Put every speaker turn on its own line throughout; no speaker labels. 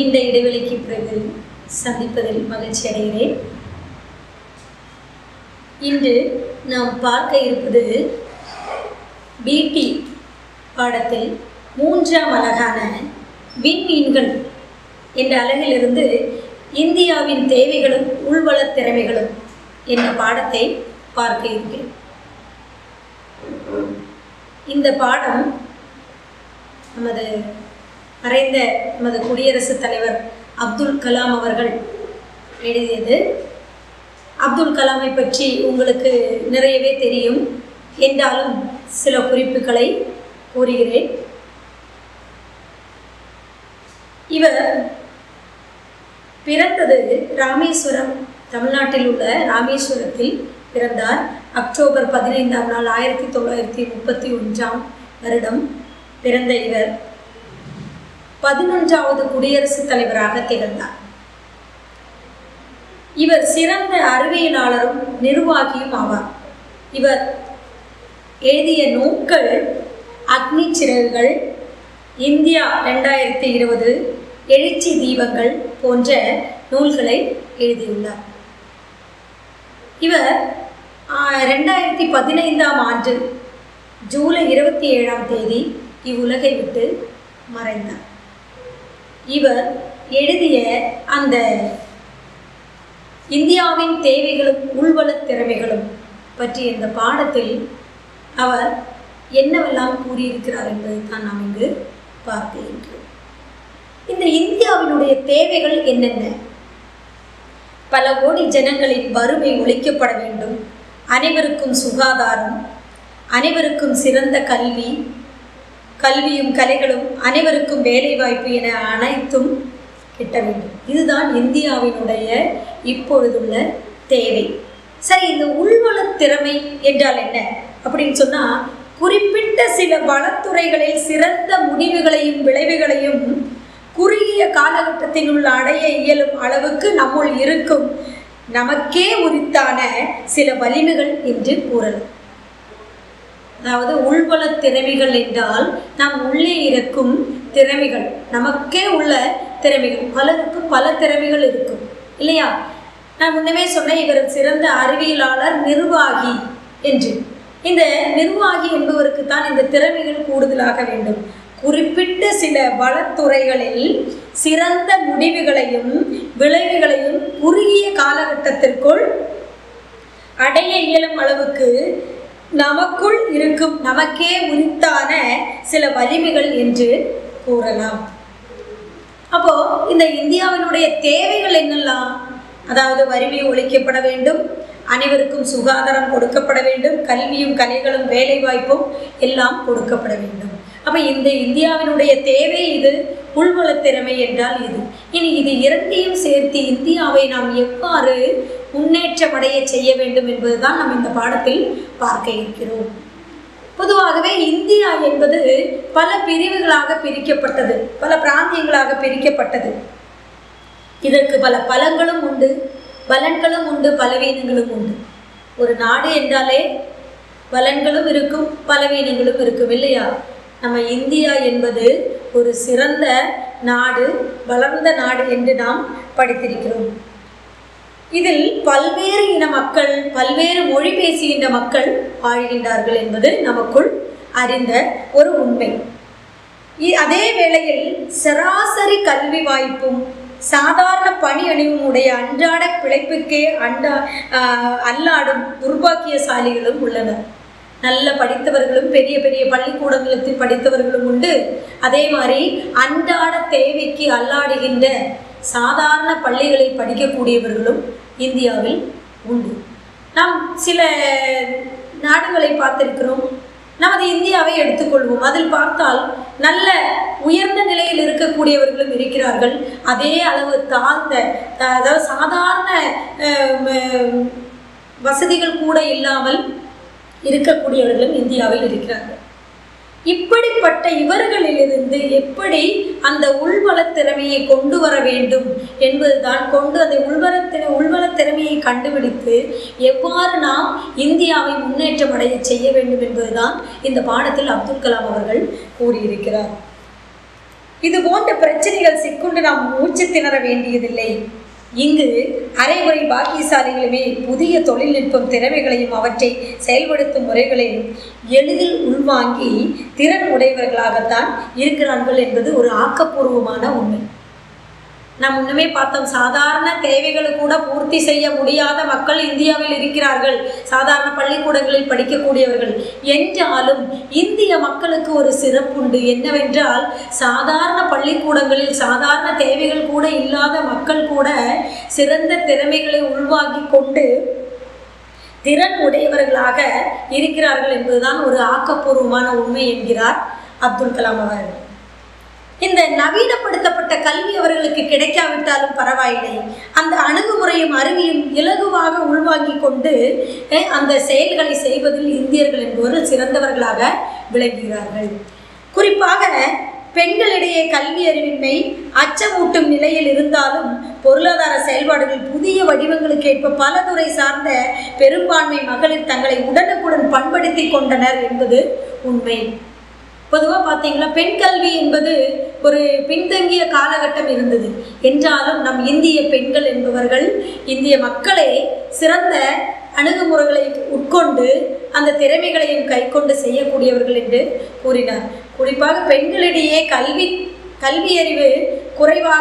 நீண்ட இடைவெளிக்கு பிறகு சந்திப்பதில் மகிழ்ச்சி அடைகிறேன். இன்று நாம் பார்க்க இருப்பது பிடி பாடத்தில் 3ஆம் அலகான விண்மீன்கள் என்ற அலகிலிருந்து இந்தியாவின் தேவைகளும் உள்வளத் திறமைகளும் என்ற பாடத்தை பார்க்க இருக்கிறேன். இந்த பாடம் மறைந்த நமது குடியரசுத் தலைவர் அப்துல் கலாம் அவர்கள் எழுதியது. அப்துல் கலாமை பற்றி உங்களுக்கு நிறையவே தெரியும், என்றாலும் சில குறிப்புகளை கூறுகிறேன். இவர் பிறந்தது ராமேஸ்வரம், தமிழ்நாட்டில் உள்ள ராமேஸ்வரத்தில் பிறந்தார். அக்டோபர் 15ஆம் நாள் 1931ஆம் வருடம் பிறந்த இவர் 11வது குடியரசுத் தலைவராக திகழ்ந்தார். இவர் சிறந்த அறிவியலாளரும் நிர்வாகியும் ஆவார். இவர் எழுதிய நூல்கள் அக்னி சிறகுகள், இந்தியா 2020, எழுச்சி தீபங்கள் போன்ற நூல்களை எழுதியுள்ளார். இவர் 2015ஆம் ஆண்டு ஜூலை 27ஆம் தேதி இவ்வுலகை விட்டு மறைந்தார். இவர் எழுதிய அந்த இந்தியாவின் தேவைகளும் உள்வளத் திறமைகளும் பற்றி இந்த பாடத்தில் அவர் என்னவெல்லாம் கூறியிருக்கிறார் என்பதை தான் நாம் இங்கு பார்க்க இருக்கிறோம். இந்த இந்தியாவினுடைய தேவைகள் என்னென்ன? பல கோடி ஜனங்களின் வறுமை ஒழிக்கப்பட வேண்டும், அனைவருக்கும் சுகாதாரம், அனைவருக்கும் சிறந்த கல்வி, கல்வியும் கலைகளும், அனைவருக்கும் வேலைவாய்ப்பு என அனைத்தும் கிட்ட வேண்டும். இதுதான் இந்தியாவினுடைய இப்பொழுதுள்ள தேவை. சரி, இந்த உள்வளத் திறமை என்றால் என்ன அப்படின்னு சொன்னால், குறிப்பிட்ட சில வளத்துறைகளில் சிறந்த முடிவுகளையும் விளைவுகளையும் குறுகிய காலகட்டத்தினுள் அடைய இயலும் அளவுக்கு நம்முள் இருக்கும் நமக்கே உரித்தான சில வலிமைகள் என்று கூறலாம். அதாவது உள்வளத் திறமைகள் என்றால் நம் உள்ளே இருக்கும் திறமைகள், நமக்கே உள்ள திறமைகள். பலருக்கும் பல திறமைகள் இருக்கும் இல்லையா? நான் முன்னமே சொன்னேன், இவர் சிறந்த அறிவியலாளர், நிர்வாகி என்று. இந்த நிர்வாகி என்பவருக்கு தான் இந்த திறமைகள் கூடுதலாக வேண்டும். குறிப்பிட்ட சில வளத்துறைகளில் சிறந்த முடிவுகளையும் விளைவுகளையும் குறுகிய காலகட்டத்திற்குள் அடைய இயலும் அளவுக்கு நமக்குள் இருக்கும் நமக்கே உரித்தான சில வலிமைகள் என்று கூறலாம். அப்போ இந்த இந்தியாவினுடைய தேவைகள் என்னெல்லாம்? அதாவது வறுமை ஒழிக்கப்பட வேண்டும், அனைவருக்கும் சுகாதாரம் கொடுக்கப்பட வேண்டும், கல்வியும் கலைகளும் வேலைவாய்ப்பும் எல்லாம் கொடுக்கப்பட வேண்டும். அப்போ இந்த இந்தியாவினுடைய தேவை இது, உள்வளத் திறமை என்றால் இது. இனி இது இரண்டையும் சேர்த்து இந்தியாவை நாம் எவ்வாறு முன்னேற்றமடைய செய்ய வேண்டும் என்பதுதான் நாம் இந்த பாடத்தில் பார்க்க இருக்கிறோம். பொதுவாகவே இந்தியா என்பது பல பிரிவுகளாக பிரிக்கப்பட்டது, பல பிராந்தியங்களாக பிரிக்கப்பட்டது. இதற்கு பல பலங்களும் உண்டு, பலன்களும் உண்டு, பலவீனங்களும் உண்டு. ஒரு நாடு என்றாலே பலன்களும் இருக்கும், பலவீனங்களும் இருக்கும் இல்லையா? நம்ம இந்தியா என்பது ஒரு சிறந்த நாடு, வளர்ந்த நாடு என்று நாம் படித்திருக்கிறோம். இதில் பல்வேறு இன மக்கள், பல்வேறு மொழி பேசுகின்ற மக்கள் வாழ்கின்றார்கள் என்பது நமக்குள் அறிந்த ஒரு உண்மை. அதே வேளையில் சராசரி கல்வி வாய்ப்பும் சாதாரண பணி அணிவும் உடைய அன்றாட பிழைப்புக்கே அல்லாடும் துர்பாக்கியசாலிகளும் உள்ளனர். நல்ல படித்தவர்களும் பெரிய பெரிய பள்ளிக்கூடங்களில் படித்தவர்களும் உண்டு. அதே மாதிரி அன்றாட தேவைக்கு அல்லாடுகின்ற சாதாரண பள்ளிகளில் படிக்கக்கூடியவர்களும் இந்தியாவில் உண்டு. நாம் சில நாடுகளை பார்த்திருக்கிறோம். நமது இந்தியாவை எடுத்துக்கொள்வோம். அதில் பார்த்தால் நல்ல உயர்ந்த நிலையில் இருக்கக்கூடியவர்களும் இருக்கிறார்கள். அதே அளவு தாழ்ந்த, அதாவது சாதாரண வசதிகள் கூட இல்லாமல் இருக்கக்கூடியவர்களும் இந்தியாவில் இருக்கிறார்கள். இப்படிப்பட்ட இவர்களிலிருந்து எப்படி அந்த உள்வளத் திறமையை கொண்டு வர வேண்டும் என்பதுதான், அந்த உள்வளத் திறமையை கண்டுபிடித்து எவ்வாறு நாம் இந்தியாவை முன்னேற்றம் அடைய செய்ய வேண்டும் என்பதுதான் இந்த பாடத்தில் அப்துல் கலாம் அவர்கள் கூறியிருக்கிறார். இது போன்ற பிரச்சனைகள் சிக்கொண்டு நாம் மூச்சு திணற வேண்டியதில்லை. இங்கு அரைகுறை பாக்கியசாலிகளுமே புதிய தொழில்நுட்பம் திறமைகளையும் அவற்றை செயல்படுத்தும் முறைகளையும் எளிதில் உள்வாங்கி திறன் உடையவர்களாகத்தான் இருக்கிறார்கள் என்பது ஒரு ஆக்கப்பூர்வமான உண்மை. நாம் முன்னமே பார்த்தோம், சாதாரண தேவைகளை கூட பூர்த்தி செய்ய முடியாத மக்கள் இந்தியாவில் இருக்கிறார்கள், சாதாரண பள்ளிக்கூடங்களில் படிக்கக்கூடியவர்கள். என்றாலும் இந்திய மக்களுக்கு ஒரு சிறப்புண்டு. என்னவென்றால், சாதாரண பள்ளிக்கூடங்களில் சாதாரண தேவைகள் கூட இல்லாத மக்கள் கூட சிறந்த திறமைகளை உள்வாங்கி கொண்டு திறன் உடையவர்களாக இருக்கிறார்கள் என்பதுதான் ஒரு ஆக்கப்பூர்வமான உண்மை என்கிறார் அப்துல் கலாம் அவர்கள். இந்த நவீனப்படுத்தப்பட்ட கல்வி அவர்களுக்கு கிடைக்காவிட்டாலும் பரவாயில்லை, அந்த அணுகுமுறையும் அறிவியும் இலகுவாக உள்வாங்கி கொண்டு அந்த செயல்களை செய்வதில் இந்தியர்கள் என்பவர்கள் சிறந்தவர்களாக விளங்குகிறார்கள். குறிப்பாக பெண்களிடையே கல்வி அறிவின்மை அச்சமூட்டும் நிலையில் இருந்தாலும் பொருளாதார செயல்பாடுகள் புதிய வடிவங்களுக்கு ஏற்ப பல துறை சார்ந்த பெரும்பான்மை மகளிர் தங்களை உடனுக்குடன் பண்படுத்தி கொண்டனர் என்பது உண்மை. பொதுவாக பார்த்தீங்கன்னா பெண் கல்வி என்பது ஒரு பின்தங்கிய காலகட்டம் இருந்தது. என்றாலும் நம் இந்திய பெண்கள் என்பவர்கள் இந்திய மக்களே சிறந்த அணுகுமுறைகளை உட்கொண்டு அந்த திறமைகளையும் கைக்கொண்டு செய்யக்கூடியவர்கள் என்று கூறினார். குறிப்பாக பெண்களிடையே கல்வி அறிவு குறைவாக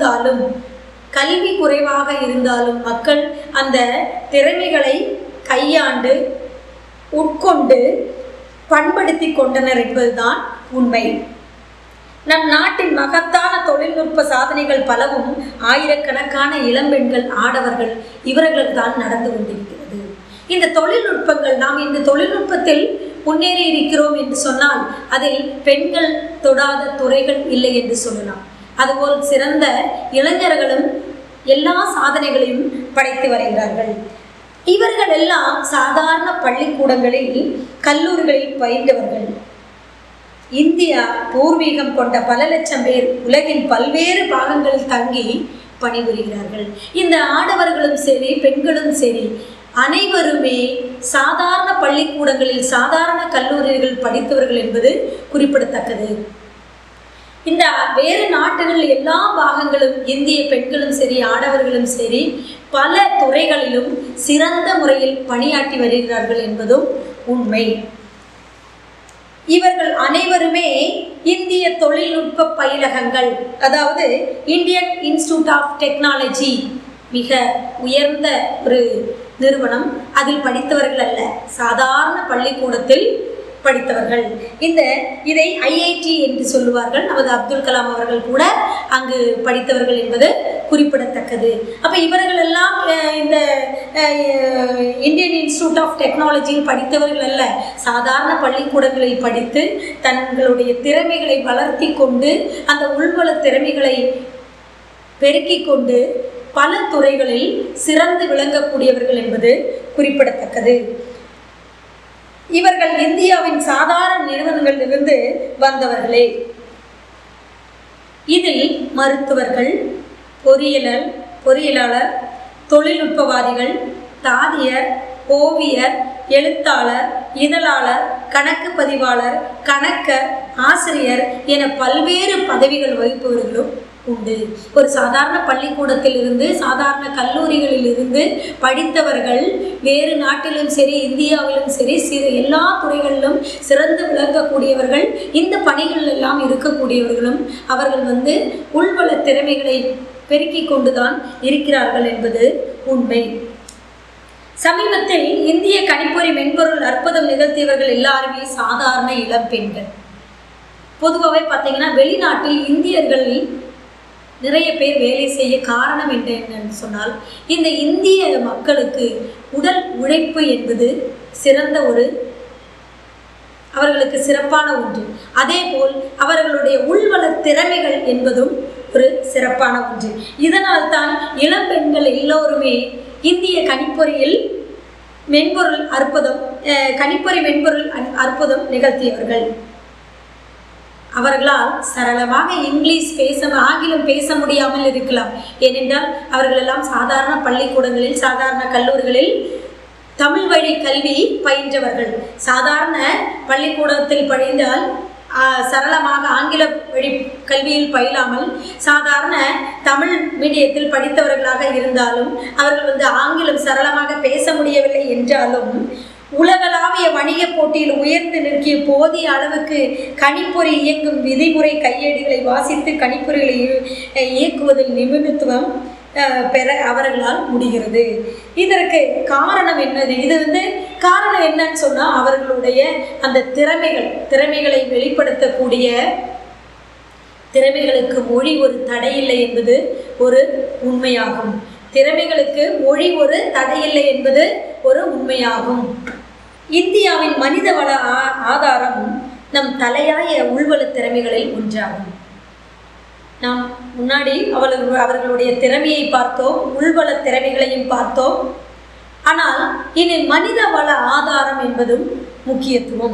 இருந்தாலும் மக்கள் அந்த திறமைகளை கையாண்டு உட்கொண்டு பண்படுத்தி கொண்டனர் என்பதுதான் உண்மை. நம் நாட்டின் மகத்தான தொழில்நுட்ப சாதனைகள் பலவும் ஆயிரக்கணக்கான இளம்பெண்கள் ஆடவர்கள் இவர்கள் தான் நடந்து கொண்டிருக்கிறது. இந்த தொழில்நுட்பங்கள், நாம் இந்த தொழில்நுட்பத்தில் முன்னேறி இருக்கிறோம் என்று சொன்னால் அதில் பெண்கள் தொடாத துறைகள் இல்லை என்று சொல்லலாம். அதுபோல் சிறந்த இளைஞர்களும் எல்லா சாதனைகளையும் படைத்து வருகிறார்கள். இவர்கள் எல்லாம் சாதாரண பள்ளிக்கூடங்களில் கல்லூரிகளில் பயின்றவர்கள். இந்தியா பூர்வீகம் கொண்ட பல லட்சம் பேர் உலகின் பல்வேறு பாகங்களில் தங்கி பணிபுரிகிறார்கள். இந்த ஆடவர்களும் சரி பெண்களும் சரி அனைவருமே சாதாரண பள்ளிக்கூடங்களில் சாதாரண கல்லூரிகள் படித்தவர்கள் என்பது குறிப்பிடத்தக்கது. இந்த வேறு நாடுகளில் எல்லா பாகங்களும் இந்திய பெண்களும் சரி ஆடவர்களும் சரி பல துறைகளிலும் சிறந்த முறையில் பணியாற்றி வருகிறார்கள் என்பதும் உண்மை. இவர்கள் அனைவருமே இந்திய தொழில்நுட்ப பயிலகங்கள், அதாவது இந்தியன் இன்ஸ்டிடியூட் ஆஃப் டெக்னாலஜி, மிக உயர்ந்த ஒரு நிறுவனம், அதில் படித்தவர்கள் அல்ல, சாதாரண பள்ளிக்கூடத்தில் படித்தவர்கள். இதை ஐஐடி என்று சொல்லுவார்கள். நமது அப்துல் கலாம் அவர்கள் கூட அங்கு படித்தவர்கள் என்பது குறிப்பிடத்தக்கது. அப்போ இவர்கள் எல்லாம் இந்த இந்தியன் இன்ஸ்டிடியூட் ஆஃப் டெக்னாலஜியில் படித்தவர்கள் அல்ல, சாதாரண பள்ளிக்கூடங்களில் படித்து தங்களுடைய திறமைகளை வளர்த்தி கொண்டு அந்த உள்வள திறமைகளை பெருக்கி கொண்டு பல துறைகளில் சிறந்து விளங்கக்கூடியவர்கள் என்பது குறிப்பிடத்தக்கது. இவர்கள் இந்தியாவின் சாதாரண நிறுவனங்களிலிருந்து வந்தவர்களே. இதில் மருத்துவர்கள், பொறியியலாளர், தொழில்நுட்பவாதிகள், தாதியர், ஓவியர், எழுத்தாளர், இதழாளர், கணக்கு பதிவாளர், கணக்கர், ஆசிரியர் என பல்வேறு பதவிகள் வகிப்பவர்களும் உண்டு. ஒரு சாதாரண பள்ளிக்கூடத்தில் இருந்து சாதாரண கல்லூரிகளில் இருந்து படித்தவர்கள் வேறு நாட்டிலும் சரி இந்தியாவிலும் சரி எல்லா துறைகளிலும் சிறந்து விளங்கக்கூடியவர்கள். இந்த பணிகள் எல்லாம் இருக்கக்கூடியவர்களும் அவர்கள் உள்வள திறமைகளை பெருக்கி கொண்டுதான் இருக்கிறார்கள் என்பது உண்மை. சமீபத்தில் இந்திய கணிப்பொறி மென்பொருள் அற்புதம் நிகழ்த்தியவர்கள் எல்லாருமே சாதாரண இளம் பெண்கள். பொதுவாகவே பார்த்தீங்கன்னா வெளிநாட்டில் இந்தியர்களில் நிறைய பேர் வேலை செய்ய காரணம் என்னன்னு சொன்னால் இந்த இந்திய மக்களுக்கு உடல் உழைப்பு என்பது அவர்களுக்கு சிறப்பான ஒன்று. அதே போல் அவர்களுடைய உள்வள திறமைகள் என்பதும் ஒரு சிறப்பான ஒன்று. இதனால் தான் இளம்பெண்கள் எல்லோருமே இந்திய கணிப்பொறி மென்பொருள் அற்புதம் நிகழ்த்தியவர்கள். அவர்களால் சரளமாக ஆங்கிலம் பேச முடியாமல் இருக்கலாம். ஏனென்றால் அவர்கள் எல்லாம் சாதாரண பள்ளிக்கூடங்களில் சாதாரண கல்லூரிகளில் தமிழ் வழி கல்வி பயின்றவர்கள். சாதாரண பள்ளிக்கூடத்தில் படித்தால் சரளமாக ஆங்கில வழி கல்வியில் பயிலாமல் சாதாரண தமிழ் மீடியத்தில் படித்தவர்களாக இருந்தாலும் அவர்கள் ஆங்கிலம் சரளமாக பேச முடியவில்லை என்றாலும் உலகளாவிய வணிக போட்டியில் உயர்ந்து நிற்கிய போதிய அளவுக்கு கணிப்பொறி இயங்கும் விதிமுறை கையேடுகளை வாசித்து கணிப்பொறிகளை இயக்குவதில் நிபுணத்துவம் பெற அவர்களால் முடிகிறது. இதற்கு காரணம் என்னது? இது காரணம் என்னன்னு சொன்னால் அவர்களுடைய அந்த திறமைகளை வெளிப்படுத்தக்கூடிய திறமைகளுக்கு மொழி ஒரு தடையில்லை என்பது ஒரு உண்மையாகும். திறமைகளுக்கு மொழி ஒரு தடையில்லை என்பது ஒரு உண்மையாகும். இந்தியாவின் மனித வள ஆதாரம் நம் தலையாய உள்வள திறமைகளில் ஒன்றாகும். நாம் முன்னாடி அவர்களுடைய திறமையை பார்த்தோம், உள்வள திறமைகளையும் பார்த்தோம். ஆனால் இனி மனித வள ஆதாரம் என்பதும் முக்கியத்துவம்.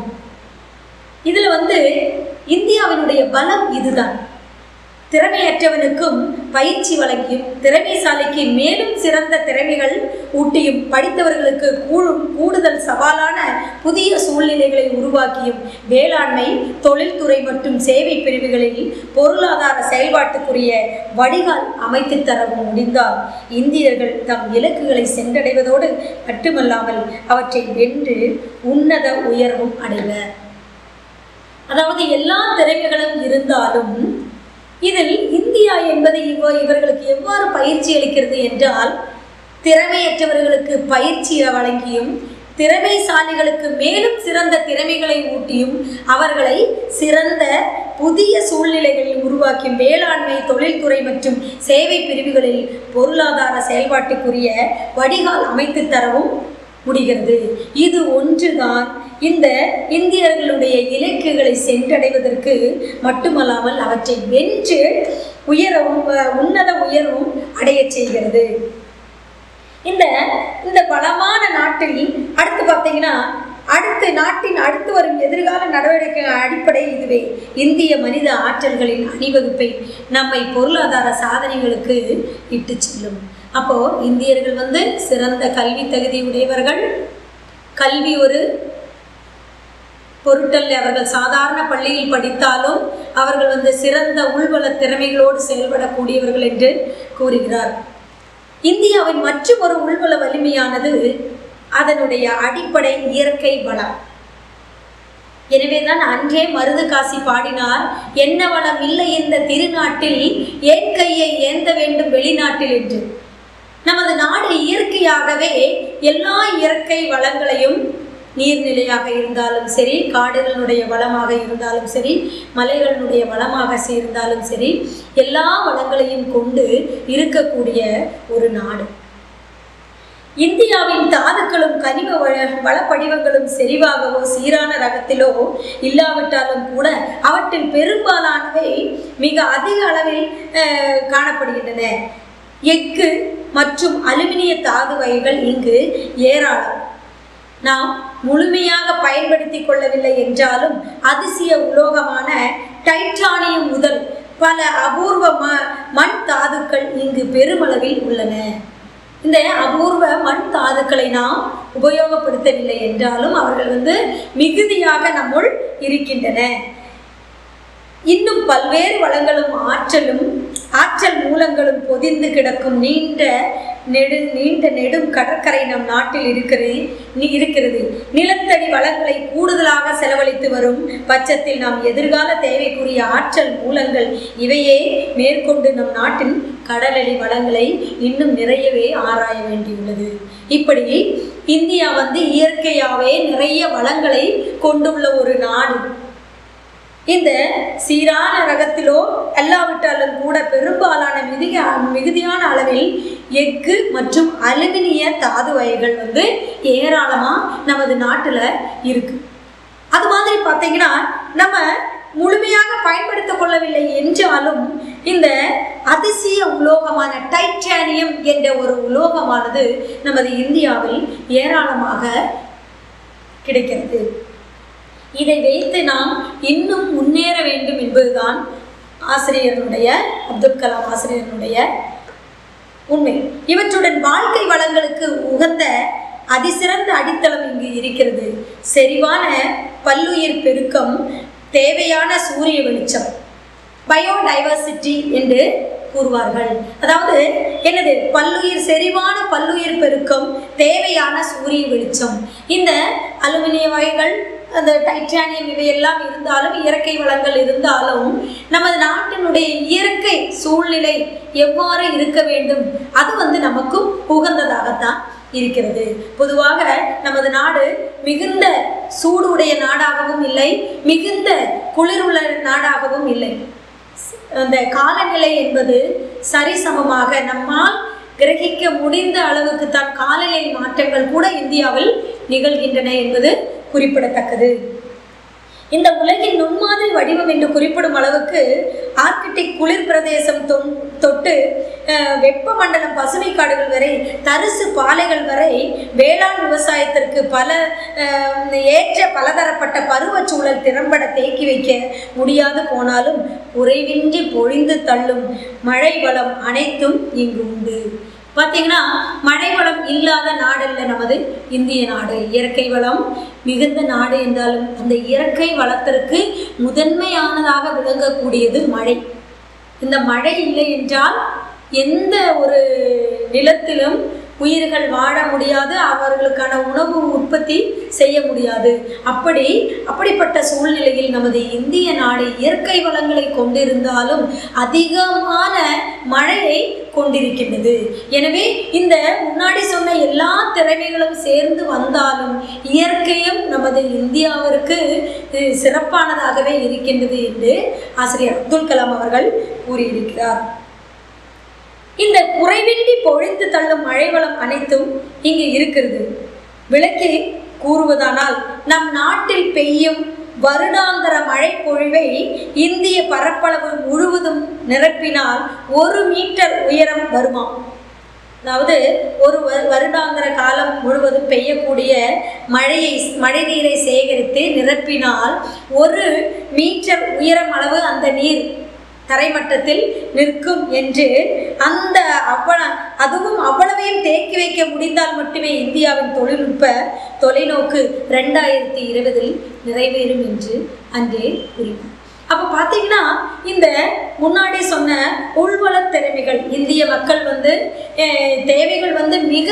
இதில் இந்தியாவினுடைய பலம் இதுதான். திறமையற்றவனுக்கும் பயிற்சி வழங்கியும் திறமைசாலிக்கு மேலும் சிறந்த திறமைகள் ஊட்டியும் படித்தவர்களுக்கு கூடுதல் சவாலான புதிய சூழ்நிலைகளை உருவாக்கியும் வேளாண்மை, தொழில்துறை மற்றும் சேவை பிரிவுகளில் பொருளாதார செயல்பாட்டுக்குரிய வடிகால் அமைத்து தரவும் முடிந்தால் இந்தியர்கள் தம் இலக்குகளை சென்றடைவதோடு மட்டுமல்லாமல் அவற்றை வென்று உன்னத உயர்வும் அடைவர். அதாவது எல்லா திறமைகளும் இருந்தாலும் இதில் இந்தியா என்பது இவர்களுக்கு எவ்வாறு பயிற்சி அளிக்கிறது என்றால், திறமையற்றவர்களுக்கு பயிற்சியை வழங்கியும் திறமைசாலிகளுக்கு மேலும் சிறந்த திறமைகளை ஊட்டியும் அவர்களை சிறந்த புதிய சூழ்நிலைகளில் உருவாக்கியும் வேளாண்மை, தொழில்துறை மற்றும் சேவை பிரிவுகளில் பொருளாதார செயல்பாட்டுக்குரிய வடிகால் அமைத்து தரவும் முடிகிறது. இது ஒன்றுதான் இந்த இந்தியர்களுடைய இலக்குகளை சென்றடைவதற்கு மட்டுமல்லாமல் அவற்றை வென்று உயரவும் உன்னத உயர்வும் அடைய செய்கிறது. இந்த பலமான நாட்டில் அடுத்து பார்த்தீங்கன்னா நாட்டின் அடுத்து வரும் எதிர்கால நடவடிக்கை அடிப்படை இதுவே. இந்திய மனித ஆற்றல்களின் அணிவகுப்பை நம்மை பொருளாதார சாதனைகளுக்கு இட்டு செல்லும். அப்போ இந்தியர்கள் சிறந்த கல்வி தகுதி உடையவர்கள். கல்வி ஒரு பொருட்டல்ல. அவர்கள் சாதாரண பள்ளியில் படித்தாலும் அவர்கள் சிறந்த உள்வள திறமைகளோடு செயல்படக்கூடியவர்கள் என்று கூறுகிறார். இந்தியாவின் மற்றும் ஒரு உள்வள வலிமையானது அதனுடைய அடிப்படை இயற்கை வளம். எனவேதான் அன்றே மருது காசி பாடினார், என்ன வளம் இல்லை இந்த திருநாட்டில், ஏன் கையை ஏந்த வேண்டும் வெளிநாட்டில் என்று. நமது நாடு இயற்கையாகவே எல்லா இயற்கை வளங்களையும், நீர்நிலையாக இருந்தாலும் சரி, காடுகளுடைய வளமாக இருந்தாலும் சரி, மலைகளுடைய வளமாக இருந்தாலும் சரி, எல்லா வளங்களையும் கொண்டு இருக்கக்கூடிய ஒரு நாடு. இந்தியாவின் தாதுக்களும் கனிம வளப்படிவங்களும் செறிவாகவோ சீரான ரகத்திலோ இல்லாவிட்டாலும் கூட அவற்றில் பெரும்பாலானவை மிக அதிக அளவில் காணப்படுகின்றன. எஃகு மற்றும் அலுமினிய தாது வகைகள் இங்கு ஏராளம். நாம் முழுமையாக பயன்படுத்தி கொள்ளவில்லை என்றாலும் அதிசய உலோகமான டைட்டானியம் முதல் பல அபூர்வ மண் தாதுக்கள் இங்கு பெருமளவில் உள்ளன. இந்த அபூர்வ மண் தாதுக்களை நாம் உபயோகப்படுத்தவில்லை என்றாலும் அவர்கள் மிகுதியாக நம்முள் இருக்கின்றன. இன்னும் பல்வேறு வளங்களும் ஆற்றல் மூலங்களும் பொதிந்து கிடக்கும் நீண்ட நெடும் கடற்கரை நம் நாட்டில் இருக்கிறது. நிலத்தடி வளங்களை கூடுதலாக செலவழித்து வரும் பட்சத்தில் நாம் எதிர்கால தேவைக்குரிய ஆற்றல் மூலங்கள் இவையே மேற்கொண்டு நம் நாட்டின் கடலடி வளங்களை இன்னும் நிறையவே ஆராய வேண்டியுள்ளது. இப்படி இந்தியா இயற்கையாகவே நிறைய வளங்களை கொண்டுள்ள ஒரு நாடு. இந்த சீரான ரகத்திலோ அல்லாவிட்டாலும் கூட பெரும்பாலான மிகுதியான அளவில் எஃகு மற்றும் அலுமினிய தாது வகைகள் ஏராளமாக நமது நாட்டில் இருக்கு. அது மாதிரி பார்த்தீங்கன்னா நம்ம முழுமையாக பயன்படுத்த கொள்ளவில்லை என்றாலும் இந்த அதிசய உலோகமான டைட்டானியம் என்ற ஒரு உலோகமானது நமது இந்தியாவில் ஏராளமாக கிடைக்கிறது. இதை வைத்து நாம் இன்னும் முன்னேற வேண்டும் என்பதுதான் அப்துல் கலாம் ஆசிரியருடைய உண்மை. இவற்றுடன் வாழ்க்கை வளங்களுக்கு உகந்த அதிசிறந்த அடித்தளம் இங்கு இருக்கிறது. செறிவான பல்லுயிர் பெருக்கம், தேவையான சூரிய வெளிச்சம், பயோடைவர்சிட்டி என்று கூறுவார்கள். அதாவது என்னது, பல்லுயிர் செறிவான பல்லுயிர் பெருக்கம், தேவையான சூரிய வெளிச்சம். இந்த அலுமினிய வகைகள், அந்த டைட்டானியம் இவையெல்லாம் இருந்தாலும், இயற்கை வளங்கள் இருந்தாலும், நமது நாட்டினுடைய இயற்கை சூழ்நிலை எவ்வாறு இருக்க வேண்டும், அது நமக்கும் உகந்ததாகத்தான் இருக்கிறது. பொதுவாக நமது நாடு மிகுந்த சூடுடைய நாடாகவும் இல்லை, மிகுந்த குளிருள்ள நாடாகவும் இல்லை. அந்த காலநிலை என்பது சரிசமமாக நம்மால் கிரகிக்க முடிந்த அளவுக்கு தான் காலநிலை மாற்றங்கள் கூட இந்தியாவில் நிகழ்கின்றன என்பது குறிப்பிடத்தக்கது. இந்த உலகின் நுண்மாதிரி வடிவம் என்று குறிப்பிடும் அளவுக்கு ஆர்க்டிக் குளிர் பிரதேசம் தொட்டு வெப்பமண்டலம் பசுமை காடுகள் வரை, தரிசு பாலைகள் வரை வேளாண் விவசாயத்திற்கு ஏற்ற பலதரப்பட்ட பருவச்சூழல் திறம்பட தேக்கி வைக்க முடியாது போனாலும் குறைவின்றி பொழிந்து தள்ளும் மழை வளம் அனைத்தும் இங்கு உண்டு. பார்த்தீங்கன்னா, மழை வளம் இல்லாத நாடல்ல நமது இந்திய நாடு. இயற்கை வளம் மிகுந்த நாடு என்றாலும் அந்த இயற்கை வளத்திற்கு முதன்மையானதாக விளங்கக்கூடியது மழை. இந்த மழை இல்லை என்றால் எந்த ஒரு நிலத்திலும் உயிர்கள் வாழ முடியாது, அவர்களுக்கான உணவு உற்பத்தி செய்ய முடியாது. அப்படிப்பட்ட சூழ்நிலையில் நமது இந்திய நாடு இயற்கை வளங்களை கொண்டிருந்தாலும் அதிகமான மழையை கொண்டிருக்கின்றது. எனவே இந்த முன்னாடி சொன்ன எல்லா திறமைகளும் சேர்ந்து வந்தாலும் இயற்கையும் நமது இந்தியாவிற்கு சிறப்பானதாகவே இருக்கின்றது என்று ஆசிரியர் அப்துல் கலாம் அவர்கள் கூறியிருக்கிறார். இந்த குறைவின்றி பொழிந்து தள்ளும் மழை வளம் அனைத்தும் இங்கு இருக்கிறது. விளக்கி கூறுவதானால், நம் நாட்டில் பெய்யும் வருடாந்திர மழை பொழிவை இந்திய பரப்பளவு முழுவதும் நிரப்பினால் 1 மீட்டர் உயரம் வருமாம். அதாவது ஒரு வருடாந்திர காலம் முழுவதும் பெய்யக்கூடிய மழை நீரை சேகரித்து நிரப்பினால் 1 மீட்டர் உயரம் அளவு அந்த நீர் தரைமட்டத்தில் நிற்கும் என்று, அதுவும் அவ்வளவையும் தேக்கி வைக்க முடிந்தால் மட்டுமே இந்தியாவின் தொலைநோக்கு 2020 நிறைவேறும் என்று அன்றே கூறினார். அப்போ பார்த்தீங்கன்னா, இந்த முன்னாடி சொன்ன உள்வள திறமைகள், இந்திய மக்கள் தேவைகள் மிக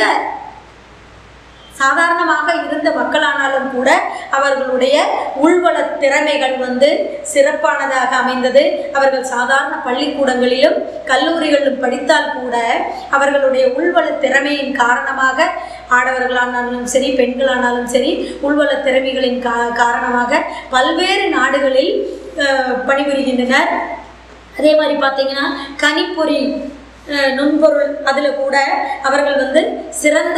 சாதாரணமாக இருந்த மக்களானாலும் கூட அவர்களுடைய உள்வள திறமைகள் சிறப்பானதாக அமைந்தது. அவர்கள் சாதாரண பள்ளிக்கூடங்களிலும் கல்லூரிகளிலும் படித்தால் கூட அவர்களுடைய உள்வள திறமையின் காரணமாக, ஆடவர்களானாலும் சரி பெண்களானாலும் சரி, உள்வள திறமைகளின் காரணமாக பல்வேறு நாடுகளில் பணிபுரிகின்றனர். அதே மாதிரி பார்த்தீங்கன்னா, கணிப்பொறி நுண்பொருள் அதில் கூட அவர்கள் சிறந்த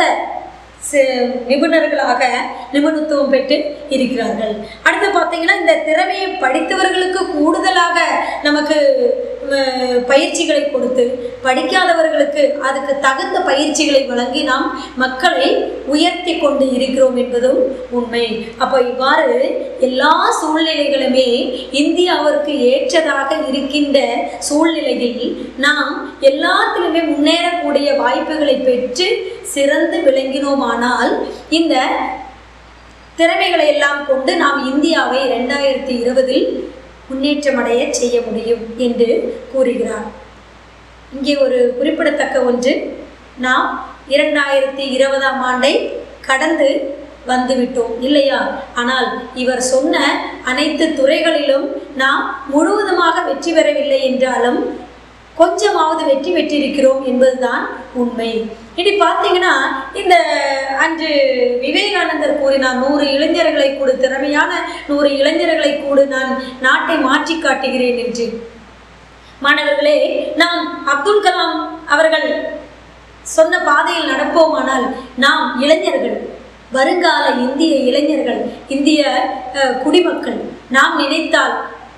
நிபுணர்களாக நிபுணத்துவம் பெற்று இருக்கிறார்கள். அடுத்து பார்த்தீங்கன்னா, இந்த திறமையை படித்தவர்களுக்கு கூடுதலாக நமக்கு பயிற்சிகளை கொடுத்து, படிக்காதவர்களுக்கு அதுக்கு தகுந்த பயிற்சிகளை வழங்கி நாம் மக்களை உயர்த்தி கொண்டு இருக்கிறோம் என்பதும் உண்மை. அப்போ இவ்வாறு எல்லா சூழ்நிலைகளுமே இந்தியாவிற்கு ஏற்றதாக இருக்கின்ற சூழ்நிலையில் நாம் எல்லாத்திலுமே முன்னேறக்கூடிய வாய்ப்புகளை பெற்று சிறந்து விளங்கினோமானால் இந்த திறமைகளை எல்லாம் கொண்டு நாம் இந்தியாவை 2020 முன்னேற்றமடைய செய்ய முடியும் என்று கூறுகிறார். இங்கே ஒரு குறிப்பிடத்தக்க ஒன்று, நாம் 2020ஆம் ஆண்டை கடந்து வந்துவிட்டோம் இல்லையா? ஆனால் இவர் சொன்ன அனைத்து துறைகளிலும் நாம் முழுவதுமாக வெற்றி பெறவில்லை என்றாலும் கொஞ்சமாவது வெற்றி பெற்றிருக்கிறோம் என்பதுதான் உண்மை. இனி பார்த்தீங்கன்னா, இந்த அன்று விவேகானந்தர் கூறினார், 100 இளைஞர்களை கூடு, திறமையான 100 இளைஞர்களை கூடு, நான் நாட்டை மாற்றி காட்டுகிறேன் என்று. மாணவர்களே, நாம் அப்துல் கலாம் அவர்கள் சொன்ன பாதையில் நடப்போமானால் நாம் இளைஞர்கள், வருங்கால இந்திய இளைஞர்கள், இந்திய குடிமக்கள், நாம் நினைத்தால்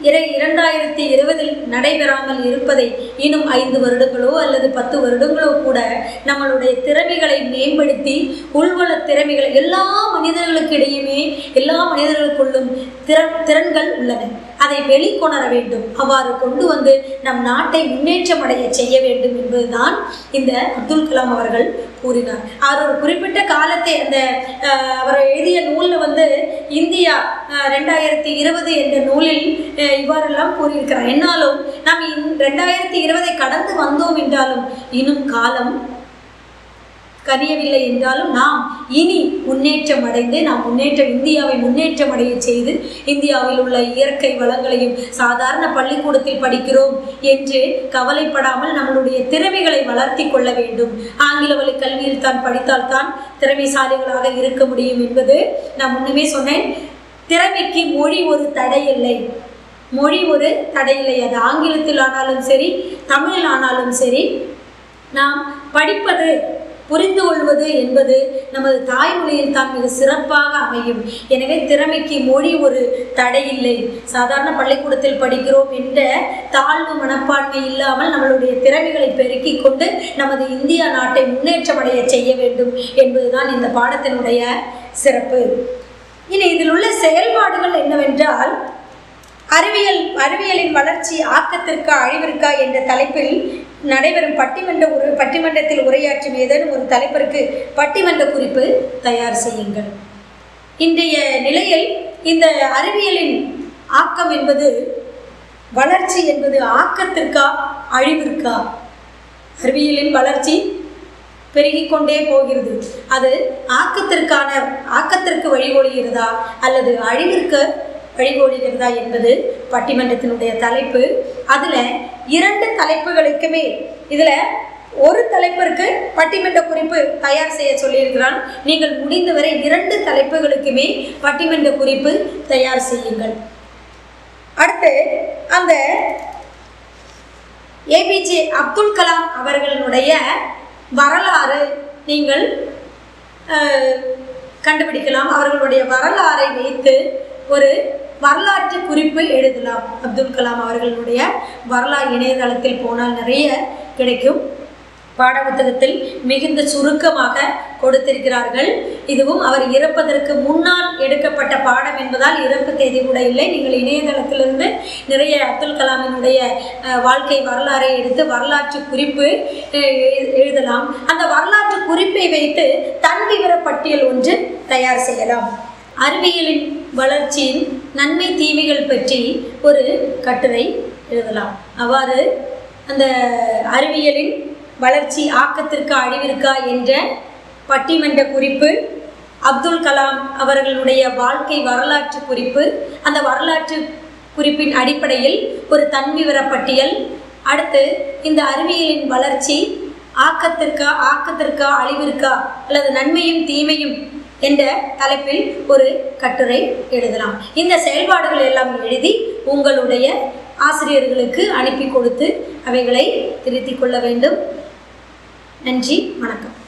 2020 நடைபெறாமல் இருப்பதை இன்னும் 5 வருடங்களோ அல்லது 10 வருடங்களோ கூட நம்மளுடைய திறமைகளை மேம்படுத்தி, உள்வள திறமைகள், எல்லா மனிதர்களுக்கு இடையுமே எல்லா மனிதர்களுக்குள்ளும் திறன்கள் உள்ளன. அதை வெளிக்கொணர வேண்டும். அவ்வாறு கொண்டு வந்து நம் நாட்டை முன்னேற்றம் அடைய செய்ய வேண்டும் என்பதுதான் இந்த அப்துல் கலாம் அவர்கள் கூறினார். அவர் ஒரு குறிப்பிட்ட காலத்தை அந்த அவர் எழுதிய நூலில் வந்து இந்தியா 2020 என்ற நூலில் இவ்வாறெல்லாம் கூறியிருக்கிறார். என்னாலும் நாம் 2020 கடந்து வந்தோம் என்றாலும் இன்னும் காலம் கனியவில்லை என்றாலும் நாம் இனி முன்னேற்றம் அடைந்து இந்தியாவை முன்னேற்றம் அடைய செய்து இந்தியாவில் உள்ள இயற்கை வளங்களையும் சாதாரண பள்ளிக்கூடத்தில் படிக்கிறோம் என்று கவலைப்படாமல் நம்மளுடைய திறமைகளை வளர்த்தி கொள்ள வேண்டும். ஆங்கில வழி கல்வியில் தான் படித்தால்தான் திறமைசாலிகளாக இருக்க முடியும் என்பது நான் முன்னமே சொன்னேன். திறமைக்கு மொழி ஒரு தடையில்லை. அது ஆங்கிலத்தில் ஆனாலும் சரி, தமிழில் ஆனாலும் சரி, நாம் படிப்பது புரிந்து கொள்வது என்பது நமது தாய்மொழியில் தான் மிக சிறப்பாக அமையும். எனவே திறமைக்கு மொழி ஒரு தடையில்லை. சாதாரண பள்ளிக்கூடத்தில் படிக்கிறோம் என்ற தாழ்வு மனப்பான்மை இல்லாமல் நம்மளுடைய திறமைகளை பெருக்கிக் கொண்டு நமது இந்தியா நாட்டை முன்னேற்றமடைய செய்ய வேண்டும் என்பதுதான் இந்த பாடத்தினுடைய சிறப்பு. இனி இதில் உள்ள செயல்பாடுகள் என்னவென்றால், அறிவியலின் வளர்ச்சி ஆக்கத்திற்கா அழிவிற்கா என்ற தலைப்பில் நடைபெறும் பட்டிமன்றத்தில் உரையாற்றும் ஏதேனும் ஒரு தலைப்பிற்கு பட்டிமன்ற குறிப்பு தயார் செய்யுங்கள். இன்றைய நிலையில் இந்த அறிவியலின் ஆக்கம் என்பது, வளர்ச்சி என்பது ஆக்கத்திற்கா அழிவிற்கா? அறிவியலின் வளர்ச்சி பெருகிக்கொண்டே போகிறது. அது ஆக்கத்திற்கு வழிகொடுகிறதா அல்லது அழிவிற்கு வழிகோடுகிறதா என்பது பட்டிமன்றத்தினுடைய தலைப்பு. அதில் 2 தலைப்புகளுக்குமே, இதில் ஒரு தலைப்பிற்கு பட்டிமன்ற குறிப்பு தயார் செய்ய சொல்லியிருக்கிறான். நீங்கள் முடிந்தவரை 2 தலைப்புகளுக்குமே பட்டிமன்ற குறிப்பு தயார் செய்யுங்கள். அடுத்து அந்த ஏபிஜே அப்துல் கலாம் அவர்களுடைய வரலாறு நீங்கள் கண்டுபிடிக்கலாம். அவர்களுடைய வரலாறை வைத்து ஒரு வரலாற்று குறிப்பு எழுதலாம். அப்துல் கலாம் அவர்களுடைய வரலாறு இணையதளத்தில் போனால் நிறைய கிடைக்கும். பாட புத்தகத்தில் மிகுந்த சுருக்கமாக கொடுத்திருக்கிறார்கள். இதுவும் அவர் இறப்பதற்கு முன்னால் எடுக்கப்பட்ட பாடம் என்பதால் இறப்பு தேதி கூட இல்லை. நீங்கள் இணையதளத்திலிருந்து நிறைய அப்துல் கலாமினுடைய வாழ்க்கை வரலாறை எடுத்து வரலாற்று குறிப்பு எழுதலாம். அந்த வரலாற்று குறிப்பை வைத்து தன் விவர பட்டியல் ஒன்று தயார் செய்யலாம். அறிவியலின் வளர்ச்சியின் நன்மை தீமைகள் பற்றி ஒரு கட்டுரை எழுதலாம். அவ்வாறு அந்த அறிவியலின் வளர்ச்சி ஆக்கத்திற்கா அழிவிற்கா என்ற பட்டிமன்ற குறிப்பு, அப்துல் கலாம் அவர்களுடைய வாழ்க்கை வரலாற்று குறிப்பு, அந்த வரலாற்று குறிப்பின் அடிப்படையில் ஒரு தன்விவர பட்டியல், அடுத்து இந்த அறிவியலின் வளர்ச்சி ஆக்கத்திற்கா அழிவிற்கா அல்லது நன்மையும் தீமையும் என்ற தலைப்பில் ஒரு கட்டுரை எழுதலாம். இந்த செயல்பாடுகள் எல்லாம் எழுதி உங்களுடைய ஆசிரியர்களுக்கு அனுப்பி கொடுத்து அவைகளை திருத்திக் கொள்ள வேண்டும். நன்றி, வணக்கம்.